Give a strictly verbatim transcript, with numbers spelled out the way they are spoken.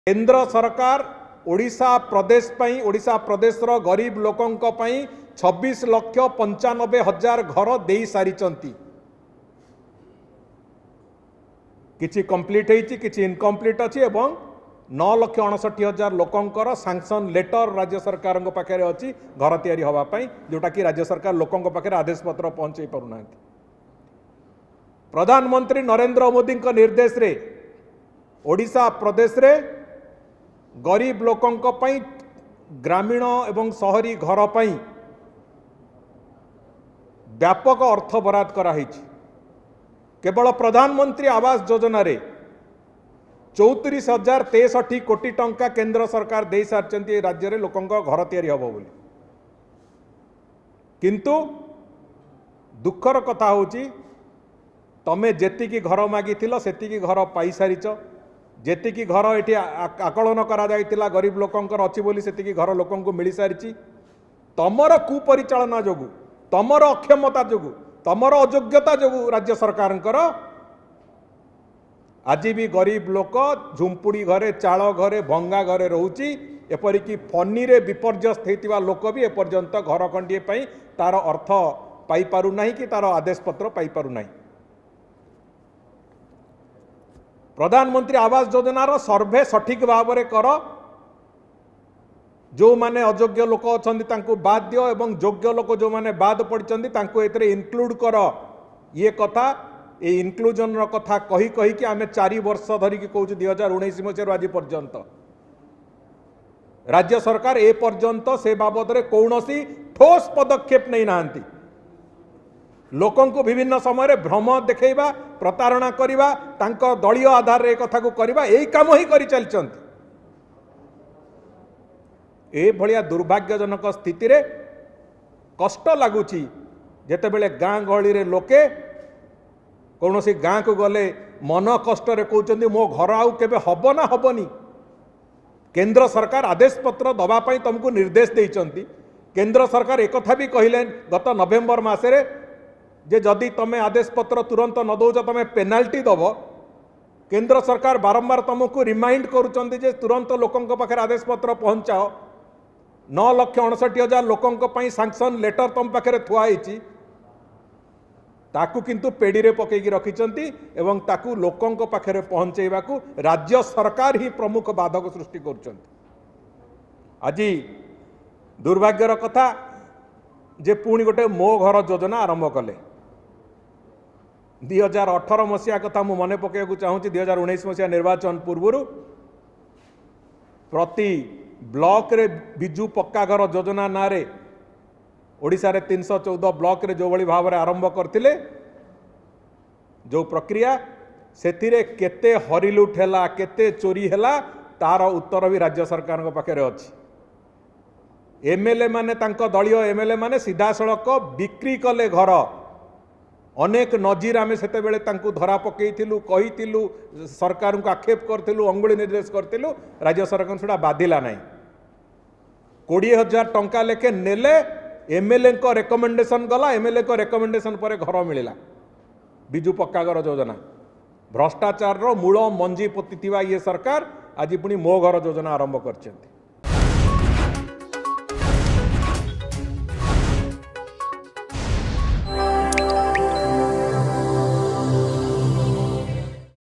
केंद्र सरकार ओडिशा प्रदेश पई ओडिशा प्रदेश रो गरीब लोकंक पई छब्बीस लक्ष पंचानबे हजार घर दे सारी किछि कंप्लीट होती किछि इनकम्प्लीट अच्छी एवं नौ लक्ष अणसठी हजार लोकंकर सैंक्शन लेटर राज्य सरकार पाखे अच्छी घर तैयारी होगापाई जोटा कि राज्य सरकार लोकों पाखे आदेश पत्र पहुंचे पारना। प्रधानमंत्री नरेंद्र मोदी निर्देश रे ओडिशा प्रदेश रे गरीब लोकों पई ग्रामीण एवं शहरी घर पई व्यापक अर्थ बराद कराई। केवल प्रधानमंत्री आवास योजना रे चौतीस हजार तेसठी कोटी टंका केंद्र सरकार दे सारी राज्य में लोकों घर तैयारी हम बोली। किंतु दुखर कथा होची तमें जेतिकी घर मागी सेतिकी घर पाई सारीच जेतिकी घर ये आकलन करा जाइतिला गरीब लोकंकर अच्छी बोली सेतिकी घर लोकों को मिल सारी। तमर कुपरिचालना जोगु तमर अक्षमता जोगु तमर अयोग्यता जोगु राज्य सरकार आज भी गरीब लोक झुंपुड़ी घरे चाल घरे भंगा घरे रोची एपरिकी फनी रे विपर्यस्त होता लोक भी एपर्यंत घर खंडे तार अर्थ पाई पारु नहीं कि तार आदेश पत्र पाई पारु नहीं। प्रधानमंत्री आवास योजनार सर्वे सठिक भाव में कर जो माने अयोग्य लोक अच्छा बाद दियो एवं योग्य लोक जो माने बाद पड़ते इनक्लूड कर ये कथा ये इनक्लूजन कथा कही कही कि आमे चारि वर्ष धरिकी कहूँ दुई हजार उन्नीस मसीह आज पर्यंत राज्य सरकार ए पर्यंत से बाबद रे कौनसी ठोस पदक्षेप नहीं नांती। लोकों को विभिन्न समय भ्रम देखा प्रतारणा करवा तांको दलीय आधार रे कथा को करवा यही काम ही कर चलचंती। ए भलिया दुर्भाग्यजनक स्थिति रे कष्ट लगुची जेतेबेले गाँ गहली रे लोके कौन सी गाँ को गले मन कष्ट रे कहते मो घर आउ केबे हब ना हबनी। केंद्र सरकार आदेश पत्र दवापाई तुमको निर्देश देइचंती। केंद्र सरकार एक कथा भी कहले गत नवेम्बर मासरे जे जदि तमे आदेश पत्र तुरंत न दौच तमे पेनाल्टी दब। केंद्र सरकार बारंबार तुमको रिमाइंड करुचंती जे तुरंत लोकों पाखे आदेश पत्र पहुंचाओ। नौ लक्ष अणसठी हजार लोकों सैंक्शन लेटर तुम पाखे थुआई ताकू किंतु पेड़ी रे पकईकी रखिचंती एवं ताकू लोकों पाखे पहुंचेवा को राज्य सरकार ही प्रमुख बाधक सृष्टि करुचंती। आज दुर्भाग्यर कथा जे पुणी गोटे मो घर योजना आरंभ कले दुई हजार अठर मसीहा कथा मु मन पकड़ चाहूँगी। दुई हजार उन्नीस मसीहा निर्वाचन पूर्व प्रति ब्लॉक रे बिजु पक्का घर योजना ना रे ओडिशा रे तीन सौ चौदह ब्लॉक रे जो भली भाव में आरंभ करथिले जो प्रक्रिया सेथिरे केते हरिलुट हैला केते चोरी हैला तार उत्तर भी राज्य सरकार पाखे अच्छी। एमएलए माने तांको दलीय एमएलए माने सीधा सड़क बिक्री कले घर अनेक नजीर आमे सेते बेले तांको धरा पकईथिलु कहिथिलु सरकार को आक्षेप करथिलु अंगुली निर्देश करथिलु राज्य सरकार सुडा बाधिला नाही। कोड़े हजार टंका लेखे नेले एमएलए को रेकमेंडेशन गला एमएलए को रेकमेंडेशन पर घर मिला बिजु पक्का घर योजना भ्रष्टाचार रो मूल मंजी पोती ये सरकार आज पुणी मो घर योजना आरंभ करछंती।